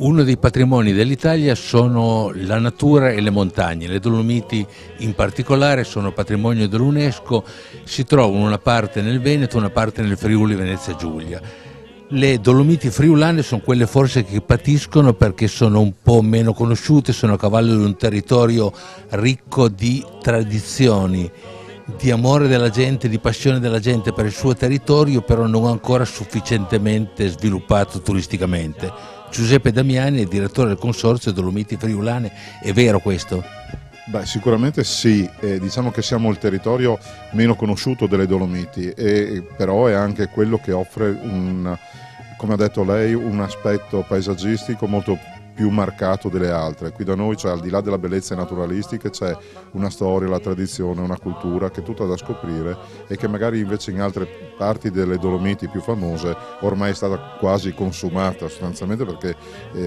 Uno dei patrimoni dell'Italia sono la natura e le montagne. Le Dolomiti in particolare sono patrimonio dell'UNESCO, si trovano una parte nel Veneto, una parte nel Friuli Venezia Giulia. Le Dolomiti friulane sono quelle forse che patiscono perché sono un po' meno conosciute, sono a cavallo di un territorio ricco di tradizioni, di amore della gente, di passione della gente per il suo territorio, però non ancora sufficientemente sviluppato turisticamente. Giuseppe Damiani è direttore del Consorzio Dolomiti Friulane, è vero questo? Beh, sicuramente sì, diciamo che siamo il territorio meno conosciuto delle Dolomiti, però è anche quello che offre, come ha detto lei, un aspetto paesaggistico molto più marcato delle altre. Qui da noi, cioè, al di là delle bellezze naturalistiche, c'è una storia, la tradizione, una cultura che è tutta da scoprire e che magari invece in altre parti delle Dolomiti più famose ormai è stata quasi consumata sostanzialmente perché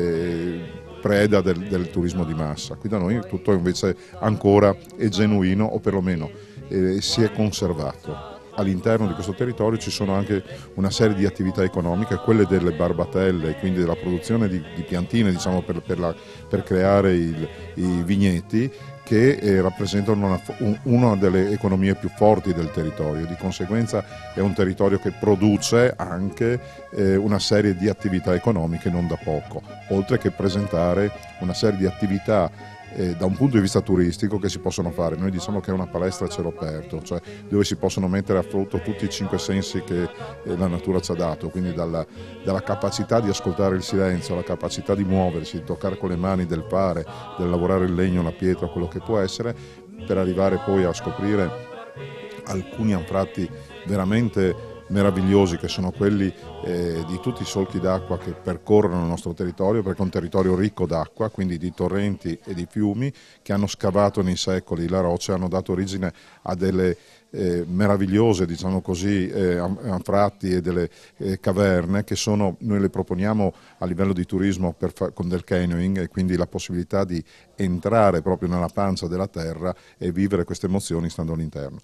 preda del turismo di massa. Qui da noi tutto invece ancora è genuino o perlomeno si è conservato. All'interno di questo territorio ci sono anche una serie di attività economiche, quelle delle barbatelle, quindi della produzione di piantine, diciamo, per creare i vigneti, che rappresentano una delle economie più forti del territorio. Di conseguenza è un territorio che produce anche una serie di attività economiche non da poco, oltre che presentare una serie di attività da un punto di vista turistico che si possono fare. Noi diciamo che è una palestra a cielo aperto, cioè dove si possono mettere a frutto tutti i 5 sensi che la natura ci ha dato, quindi dalla capacità di ascoltare il silenzio, alla capacità di muoversi, di toccare con le mani, del fare, del lavorare il legno, la pietra, quello che può essere, per arrivare poi a scoprire alcuni anfratti veramente meravigliosi, che sono quelli di tutti i solchi d'acqua che percorrono il nostro territorio, perché è un territorio ricco d'acqua, quindi di torrenti e di fiumi che hanno scavato nei secoli la roccia e hanno dato origine a delle meravigliose, diciamo così, anfratti e delle caverne che noi le proponiamo a livello di turismo con del canyoning, e quindi la possibilità di entrare proprio nella pancia della terra e vivere queste emozioni stando all'interno.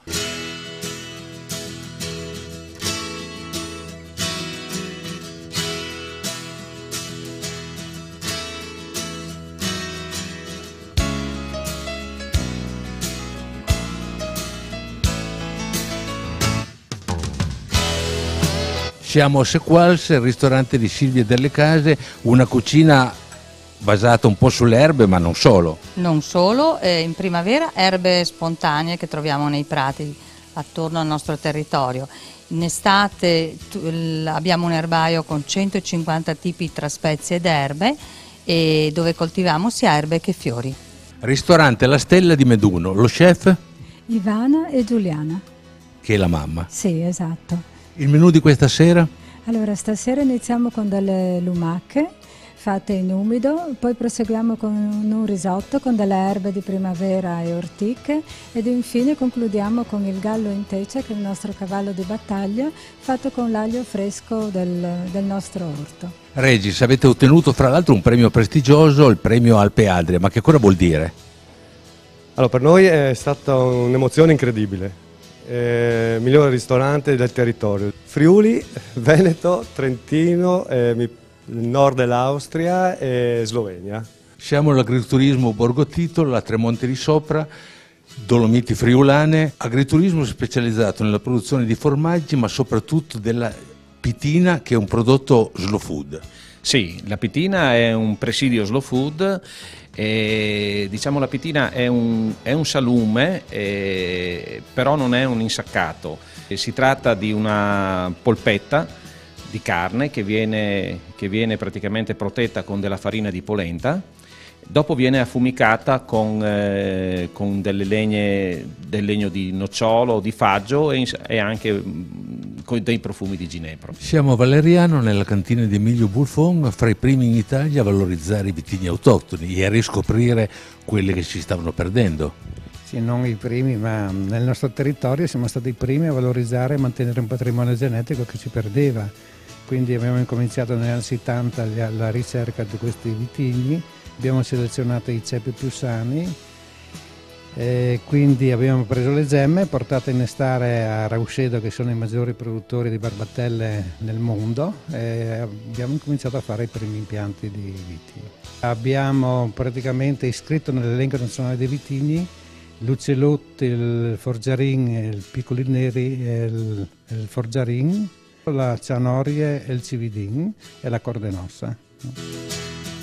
Siamo a Sequals, il ristorante di Silvia delle Case, una cucina basata un po' sulle erbe, ma non solo. Non solo, in primavera erbe spontanee che troviamo nei prati attorno al nostro territorio. In estate abbiamo un erbaio con 150 tipi tra spezie ed erbe, e dove coltiviamo sia erbe che fiori. Ristorante La Stella di Meduno, lo chef? Ivana e Giuliana. Che è la mamma. Sì, esatto. Il menù di questa sera? Allora, stasera iniziamo con delle lumache fatte in umido, poi proseguiamo con un risotto con delle erbe di primavera e ortiche, ed infine concludiamo con il gallo in teccia, che è il nostro cavallo di battaglia, fatto con l'aglio fresco del nostro orto. Regis, avete ottenuto fra l'altro un premio prestigioso, il premio Alpe Adria, ma che cosa vuol dire? Allora, per noi è stata un'emozione incredibile. Migliore ristorante del territorio. Friuli, Veneto, Trentino, nord dell'Austria e Slovenia. Siamo all'agriturismo Borgo Titolo, a Tremonti di Sopra, Dolomiti Friulane, agriturismo specializzato nella produzione di formaggi, ma soprattutto della pitina, che è un prodotto slow food. Sì, la pitina è un presidio slow food. Diciamo la pitina è un salume, però non è un insaccato. Si tratta di una polpetta di carne che viene praticamente protetta con della farina di polenta, dopo viene affumicata con del legno di nocciolo o di faggio e anche con dei profumi di ginepro. Siamo a Valeriano, nella cantina di Emilio Buffon, fra i primi in Italia a valorizzare i vitigni autoctoni e a riscoprire quelli che si stavano perdendo. Sì, non i primi, ma nel nostro territorio siamo stati i primi a valorizzare e mantenere un patrimonio genetico che si perdeva. Quindi abbiamo incominciato negli anni 70 la ricerca di questi vitigni, abbiamo selezionato i cepi più sani, Quindi abbiamo preso le gemme, portate a innestare a Rauscedo, che sono i maggiori produttori di barbattelle nel mondo, e abbiamo cominciato a fare i primi impianti di vitigno. Abbiamo praticamente iscritto nell'elenco nazionale dei vitigni l'Uccelot, il Forgiarin, il Piccoli Neri, il Forgiarin, la Cianorie, il Cividin e la Cordenossa.